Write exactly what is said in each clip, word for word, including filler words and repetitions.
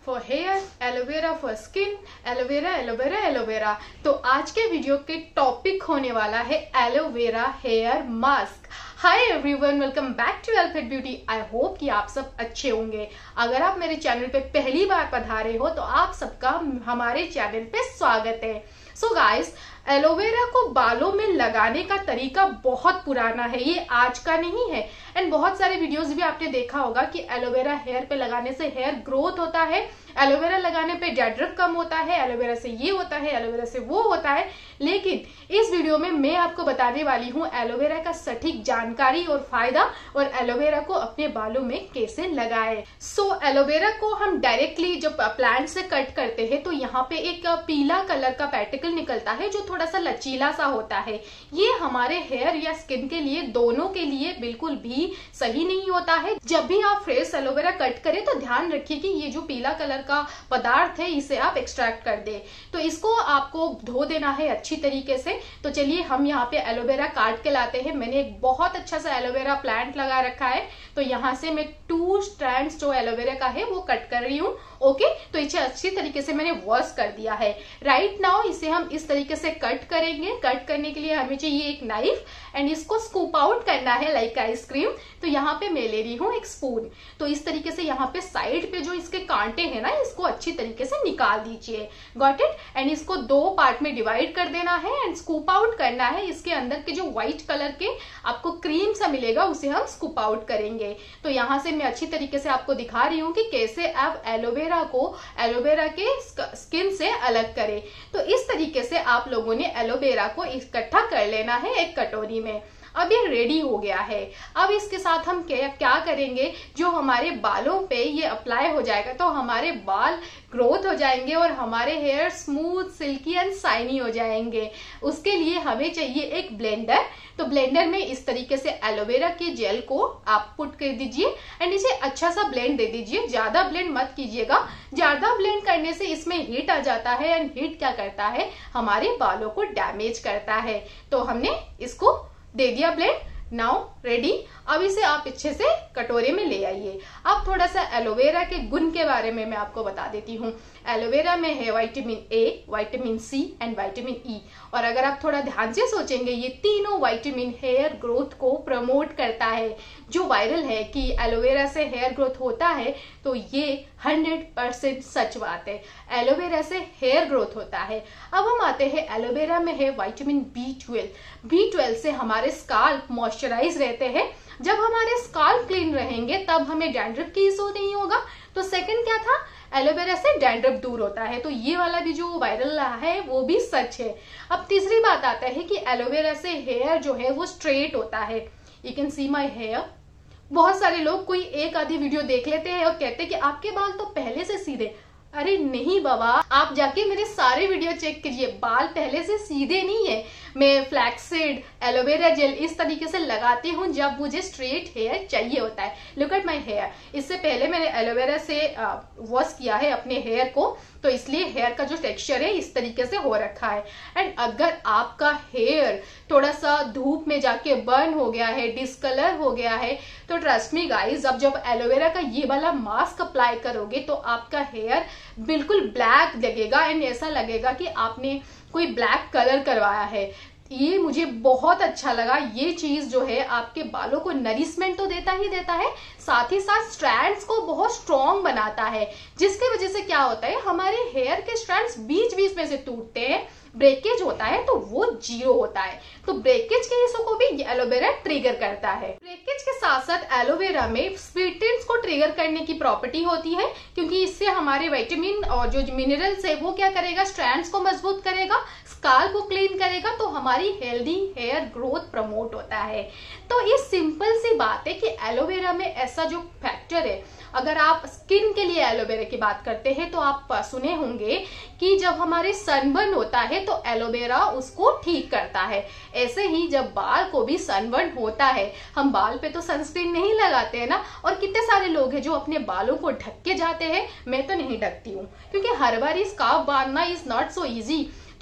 For hair, aloe vera for skin, aloe vera aloe vera aloe vera. तो आज के वीडियो के टॉपिक होने वाला है aloe vera hair mask. Hi everyone, welcome back to Elfit beauty. I hope कि आप सब अच्छे होंगे। अगर आप मेरे चैनल पे पहली बार पधारे हो तो आप सबका हमारे चैनल पे स्वागत है। सो गाइस, एलोवेरा को बालों में लगाने का तरीका बहुत पुराना है, ये आज का नहीं है। एंड बहुत सारे वीडियोस भी आपने देखा होगा कि एलोवेरा हेयर पे लगाने से हेयर ग्रोथ होता है, एलोवेरा लगाने पे डैंड्रफ कम होता है, एलोवेरा से ये होता है, एलोवेरा से वो होता है। लेकिन इस वीडियो में मैं आपको बताने वाली हूँ एलोवेरा का सटीक जानकारी और फायदा, और एलोवेरा को अपने बालों में कैसे लगाए। सो so, एलोवेरा को हम डायरेक्टली जब प्लांट से कट करते हैं तो यहाँ पे एक पीला कलर का पैटिकल निकलता है जो थोड़ा सा लचीला सा होता है। ये हमारे हेयर या स्किन के लिए, दोनों के लिए बिल्कुल भी सही नहीं होता है। जब भी आप फ्रेश एलोवेरा कट करें तो ध्यान रखिए कि ये जो पीला कलर का पदार्थ है इसे आप एक्सट्रैक्ट कर दे। तो इसको आपको धो देना है अच्छी तरीके से। तो चलिए हम यहाँ पे एलोवेरा काट के लाते हैं। मैंने एक बहुत अच्छा सा एलोवेरा प्लांट लगा रखा है, तो यहाँ से मैं टू स्ट्रैंड्स जो एलोवेरा का है वो कट कर रही हूँ। ओके, तो इसे अच्छी तरीके से मैंने वॉश कर दिया है। राइट नाउ इसे हम इस तरीके से कट करेंगे। कट करने के लिए हमें चाहिए एक नाइफ एंड इसको स्कूप आउट करना है लाइक आइसक्रीम। तो यहाँ पे मैं ले रही हूँ एक स्पून। तो इस तरीके से यहाँ पे साइड पे जो इसके कांटे हैं ना, इसको अच्छी तरीके से निकाल दीजिए। Got it. एंड इसको दो पार्ट में डिवाइड कर देना है एंड स्कूप आउट करना है। इसके अंदर के जो व्हाइट कलर के आपको क्रीम सा मिलेगा उसे हम स्कूप आउट करेंगे। तो यहाँ से मैं अच्छी तरीके से आपको दिखा रही हूँ कि कैसे आप एलोवेरा को एलोवेरा के स्किन से अलग करें। तो इस तरीके से आप लोगों ने एलोवेरा को इकट्ठा कर लेना है एक कटोरी में। अब ये रेडी हो गया है। अब इसके साथ हम क्या क्या करेंगे, जो हमारे बालों पे ये अप्लाई हो जाएगा तो हमारे बाल ग्रोथ हो जाएंगे और हमारे hair smooth, silky and shiny हो जाएंगे। उसके लिए हमें चाहिए एक ब्लेंडर। तो ब्लेंडर में इस तरीके से एलोवेरा के जेल को आप पुट कर दीजिए एंड इसे अच्छा सा ब्लेंड दे दीजिए। ज्यादा ब्लेंड मत कीजिएगा, ज्यादा ब्लेंड करने से इसमें हीट आ जाता है एंड हीट क्या करता है, हमारे बालों को डैमेज करता है। तो हमने इसको दे दिया ब्लेंड। Now ready. अब इसे आप अच्छे से कटोरे में ले आइए। अब थोड़ा सा एलोवेरा के गुण के बारे में मैं आपको बता देती हूँ। एलोवेरा में है vitamin A, vitamin C and vitamin E. और अगर आप थोड़ा ध्यान से सोचेंगे, ये तीनों विटामिन हेयर ग्रोथ को प्रमोट करता है। जो वायरल है कि एलोवेरा से हेयर ग्रोथ होता है, तो ये हंड्रेड परसेंट सच बात है। एलोवेरा से हेयर ग्रोथ होता है। अब हम आते हैं, एलोवेरा में है vitamin B twelve. B twelve से हमारे स्काल्प मॉइस्चराइज रहते हैं। जब हमारे स्काल्प क्लीन रहेंगे तब हमें डैंड्रफ की इशू नहीं होगा। तो सेकंड क्या था, एलोवेरा से डैंड्रफ दूर होता है। तो ये वाला भी जो वायरल रहा है वो भी सच है। अब तीसरी बात आता है कि एलोवेरा से हेयर जो है वो स्ट्रेट होता है। You can see my hair. बहुत सारे लोग कोई एक आधी वीडियो देख लेते हैं और कहते हैं कि आपके बाल तो पहले से सीधे। अरे नहीं बाबा, आप जाके मेरे सारे वीडियो चेक कीजिए, बाल पहले से सीधे नहीं है। मैं फ्लैक्सीड, एलोवेरा जेल इस तरीके से लगाती हूँ जब मुझे स्ट्रेट हेयर चाहिए होता है। Look at my hair. इससे पहले मैंने एलोवेरा से वॉश किया है अपने हेयर को, तो इसलिए हेयर का जो टेक्सचर है इस तरीके से हो रखा है। एंड अगर आपका हेयर थोड़ा सा धूप में जाके बर्न हो गया है, डिसकलर हो गया है, तो ट्रस्ट मी गाइज, अब जब एलोवेरा का ये वाला मास्क अप्लाई करोगे तो आपका हेयर बिल्कुल ब्लैक लगेगा एंड ऐसा लगेगा कि आपने कोई ब्लैक कलर करवाया है। ये मुझे बहुत अच्छा लगा। ये चीज जो है आपके बालों को नरिशमेंट तो देता ही देता है, साथ ही साथ स्ट्रैंड्स को बहुत स्ट्रॉन्ग बनाता है, जिसकी वजह से क्या होता है, हमारे हेयर के स्ट्रैंड्स बीच बीच में से टूटते हैं, ब्रेकेज होता है तो वो जीरो होता है। तो ब्रेकेज के इशू को भी एलोवेरा ट्रिगर करता है। ब्रेकेज के साथ साथ एलोवेरा में स्वीटेंस को ट्रिगर करने की प्रॉपर्टी होती है, क्योंकि इससे हमारे विटामिन और जो मिनरल्स है वो क्या करेगा, स्ट्रैंड्स को मजबूत करेगा, स्काल्प को क्लीन करेगा, तो हमारी हेल्दी हेयर ग्रोथ प्रमोट होता है। तो ये सिंपल सी बात है कि एलोवेरा में ऐसा जो फैक्टर है, अगर आप स्किन के लिए एलोवेरा की बात करते हैं तो आप सुने होंगे कि जब हमारे सनबर्न होता है तो एलोवेरा उसको ठीक करता है। ऐसे ही जब बाल को भी सनबर्न होता है, हम बाल पे तो सनस्क्रीन नहीं लगाते हैं ना, और कितने सारे लोग हैं जो अपने बालों को ढक के जाते हैं। मैं तो नहीं ढकती हूँ, क्योंकि हर बार स्कार्फ बांधना इज नॉट सो इजी।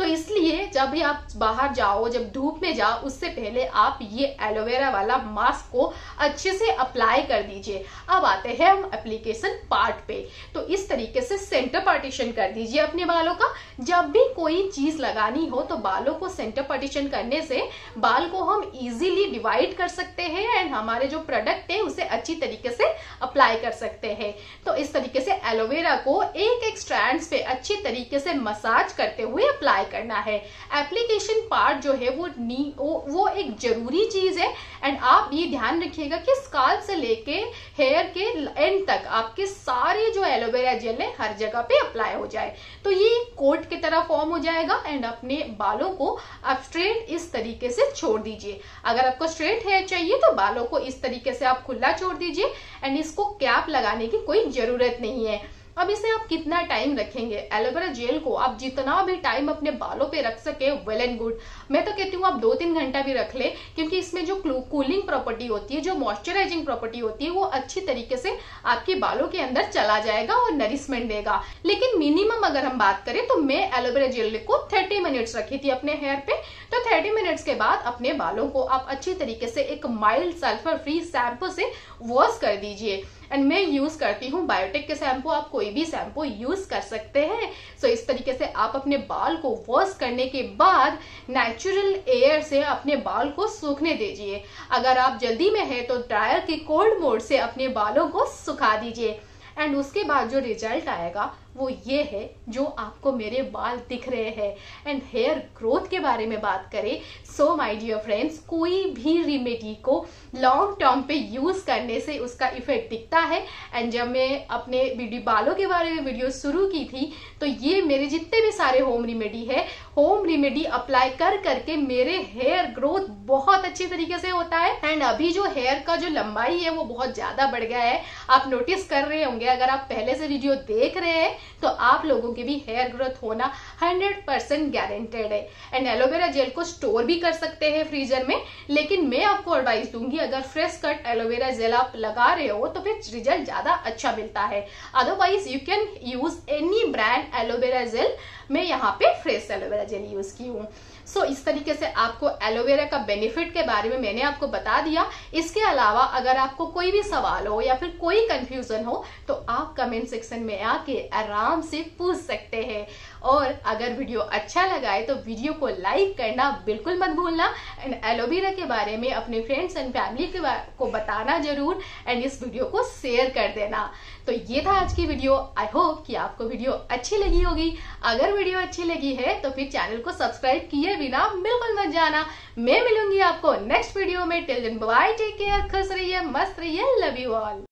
तो इसलिए जब भी आप बाहर जाओ, जब धूप में जाओ, उससे पहले आप ये एलोवेरा वाला मास्क को अच्छे से अप्लाई कर दीजिए। अब आते हैं हम एप्लीकेशन पार्ट पे। तो इस तरीके से सेंटर पार्टीशन कर दीजिए अपने बालों का। जब भी कोई चीज लगानी हो तो बालों को सेंटर पार्टीशन करने से बाल को हम इजीली डिवाइड कर सकते हैं एंड हमारे जो प्रोडक्ट है उसे अच्छी तरीके से अप्लाई कर सकते हैं। तो इस तरीके से एलोवेरा को एक एक स्ट्रैंड्स पे अच्छी तरीके से मसाज करते हुए अप्लाई करना है। एप्लीकेशन पार्ट जो है वो नी वो, वो एक जरूरी चीज है एंड आप ये ध्यान रखिएगा कि स्काल्प से लेके हेयर के एंड तक आपके सारे जो एलोवेरा जेल है हर जगह पे अप्लाई हो जाए। तो ये कोट की तरह फॉर्म हो जाएगा एंड अपने बालों को आप स्ट्रेट इस तरीके से छोड़ दीजिए। अगर आपको स्ट्रेट हेयर चाहिए तो बालों को इस तरीके से आप खुला छोड़ दीजिए एंड इसको कैप लगाने की कोई जरूरत नहीं है। अब इसे आप कितना टाइम रखेंगे? एलोवेरा जेल को आप जितना भी टाइम अपने बालों पे रख सके वेल एंड गुड। मैं तो कहती हूँ आप दो तीन घंटा भी रख ले, क्योंकि इसमें जो कूलिंग प्रॉपर्टी होती है, जो मॉइस्चराइजिंग प्रॉपर्टी होती है, वो अच्छी तरीके से आपके बालों के अंदर चला जाएगा और नरिशमेंट देगा। लेकिन मिनिमम अगर हम बात करें तो मैं एलोवेरा जेल को थर्टी मिनट्स रखी थी अपने हेयर पे। तो थर्टी मिनट्स के बाद अपने बालों को आप अच्छी तरीके से एक माइल्ड सल्फर फ्री शैम्पू से वॉश कर दीजिए। एंड मैं यूज करती हूँ बायोटेक के शैम्पू, आप कोई भी शैम्पू यूज कर सकते हैं। सो so, इस तरीके से आप अपने बाल को वॉश करने के बाद नेचुरल एयर से अपने बाल को सूखने दीजिए। अगर आप जल्दी में है तो ड्रायर के कोल्ड मोड से अपने बालों को सुखा दीजिए एंड उसके बाद जो रिजल्ट आएगा वो ये है जो आपको मेरे बाल दिख रहे हैं। एंड हेयर ग्रोथ के बारे में बात करें, सो माय डियर फ्रेंड्स, कोई भी रेमेडी को लॉन्ग टर्म पे यूज करने से उसका इफेक्ट दिखता है। एंड जब मैं अपने वीडियो बालों के बारे में वीडियो शुरू की थी तो ये मेरे जितने भी सारे होम रेमेडी है, होम रेमेडी अप्लाई कर करके मेरे हेयर ग्रोथ बहुत अच्छी तरीके से होता है। एंड अभी जो हेयर का जो लंबाई है वो बहुत ज्यादा बढ़ गया है, आप नोटिस कर रहे होंगे। अगर आप पहले से वीडियो देख रहे हैं तो आप लोगों की भी हेयर ग्रोथ होना हंड्रेड परसेंट गारंटेड है। एंड एलोवेरा जेल को स्टोर भी कर सकते हैं फ्रीजर में, लेकिन मैं आपको एडवाइस दूंगी अगर फ्रेश कट एलोवेरा जेल आप लगा रहे हो तो फिर रिजल्ट ज्यादा अच्छा मिलता है। Otherwise you can use any brand aloe vera gel. मैं यहाँ पे फ्रेश एलोवेरा जेल यूज की हूँ। सो so, इस तरीके से आपको एलोवेरा का बेनिफिट के बारे में मैंने आपको बता दिया। इसके अलावा अगर आपको कोई भी सवाल हो या फिर कोई कंफ्यूजन हो तो आप कमेंट सेक्शन में आके आराम से पूछ सकते हैं। और अगर वीडियो अच्छा लगा है तो वीडियो को लाइक करना बिल्कुल मत भूलना एंड एलोवेरा के बारे में अपने फ्रेंड्स एंड फैमिली के को बताना जरूर एंड इस वीडियो को शेयर कर देना। तो ये था आज की वीडियो। आई होप कि आपको वीडियो अच्छी लगी होगी। अगर वीडियो अच्छी लगी है तो फिर चैनल को सब्सक्राइब किए बिना बिल्कुल मत जाना। मैं मिलूंगी आपको नेक्स्ट वीडियो में। Till then bye, take care, खुश रहिए, मस्त रहिए, लव यू ऑल।